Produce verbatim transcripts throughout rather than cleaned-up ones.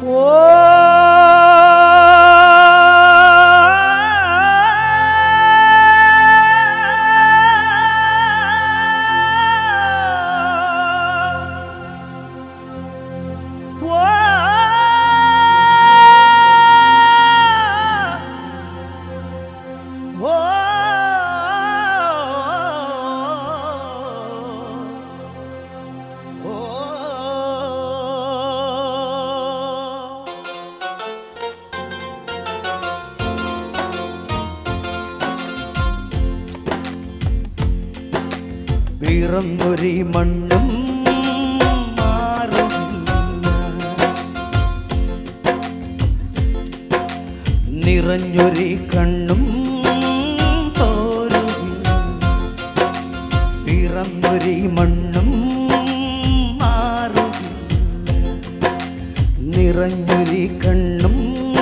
പിറന്നൊരി മണ്ണും മാറുന്നില്ല, നിറഞ്ഞൊരി കണ്ണും തോരുകില്ല. പിറന്നൊരി മണ്ണും മാറുകില്ല, നിറഞ്ഞൊരി കണ്ണും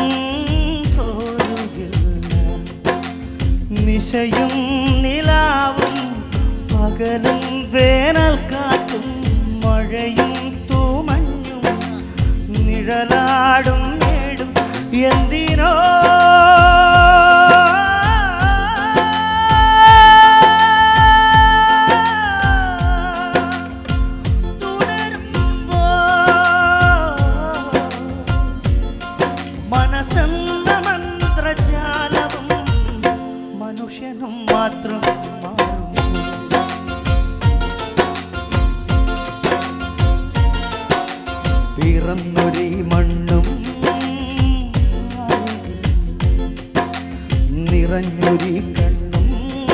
തോരുകില്ല. നിശയും നിലാവും പകലും വേനൽക്കാറ്റും മഴയും തൂമഞ്ഞും നിഴലാടും നേടും എന്തിനോ തുടരുമ്പോ മനസ്സെന്ന മന്ത്രജാലവും മനുഷ്യനും മാത്രം പിറന്നൊരി മണ്ണും നിറഞ്ഞൊരി കണ്ണും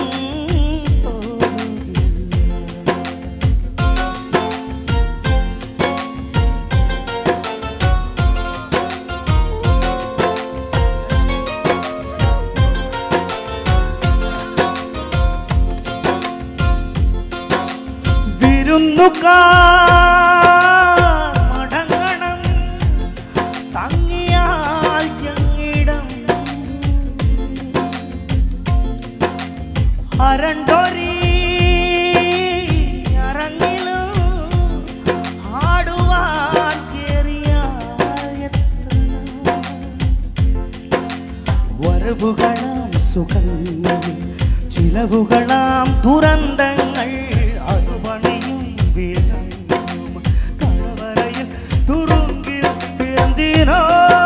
വിരുന്നുകാർ അരണ്ടൊരി അരങ്ങിലും ആടുവാൻ വരവുകളാം സുഖങ്ങൾ ചിലവുകളാം ദുരന്തങ്ങൾ അതുപണിയും വീഴും കടവരയിൽ തുറുങ്കിൽ എന്തിനോ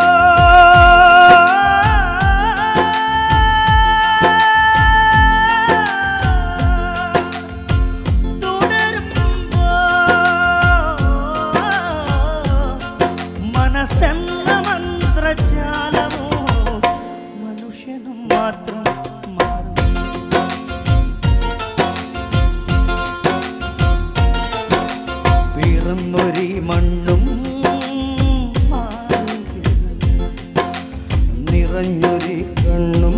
മനസ്സെന്ന മന്ത്രജാലമോ മനുഷ്യനും മാത്രം പിറന്നൊരി മണ്ണും നിറഞ്ഞൊരി കണ്ണും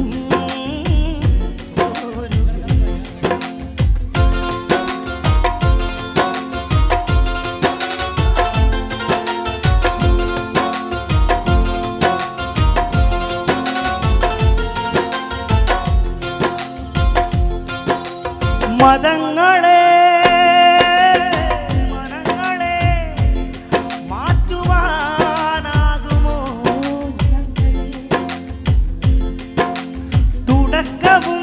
മതങ്ങളെ മനങ്ങളെ മാറ്റുവാനാകുമോ? തുടക്കവും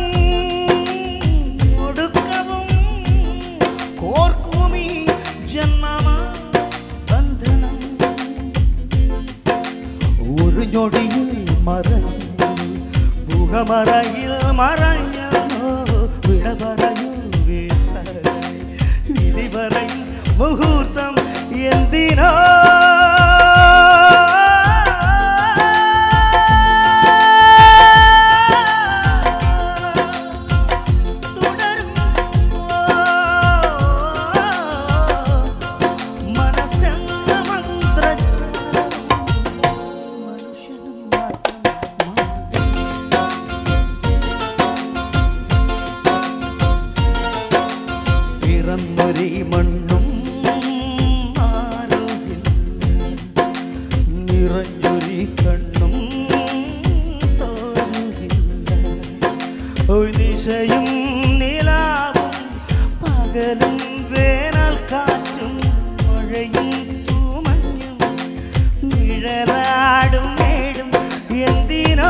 ഒടുക്കവും കോർക്കുമീ ജന്മമാ ബന്ധനം. ഒരു ഞൊടിയിൽ മറഞ്ഞു മുഖമറയിൽ മറഞ്ഞു വിട പറയൂ വിധി പറയും മുഹൂർത്തം എന്തിനോ മനസ്സെന്ന മന്ത്രജാലം മനുഷ്യനും പിറന്നൊരി മണ്ണും ആരോഗ്യം നിറഞ്ഞൊരി കണ്ണും തോന്നുകില്ല. നിശയും നിലാവും പകലും വേനൽക്കാറ്റും മഴയും തൂമഞ്ഞും നിഴ നിഴലാടും നേടും എന്തിനോ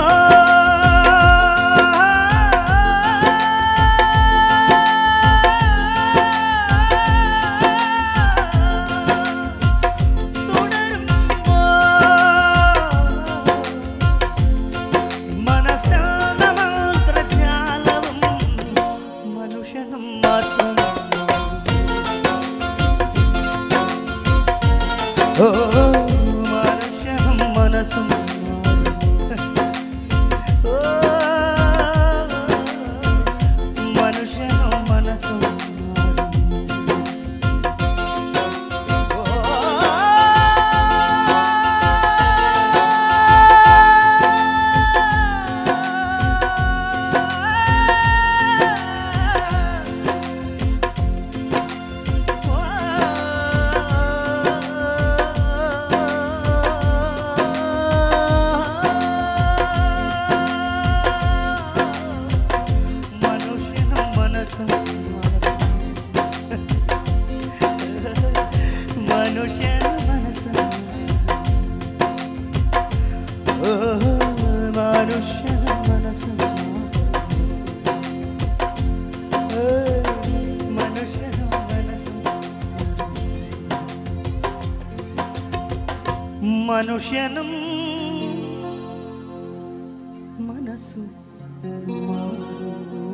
മനുഷ്യനും മനസ്സു മാറുന്നു.